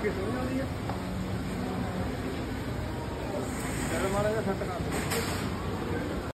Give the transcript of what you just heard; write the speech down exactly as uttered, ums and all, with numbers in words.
ਅੱਗੇ ਸੋਹਣੀ ਆਉਂਦੀ ਆ। ਚੱਲ ਮਾੜਾ ਜਿਹਾ ਸੱਟ ਕਰ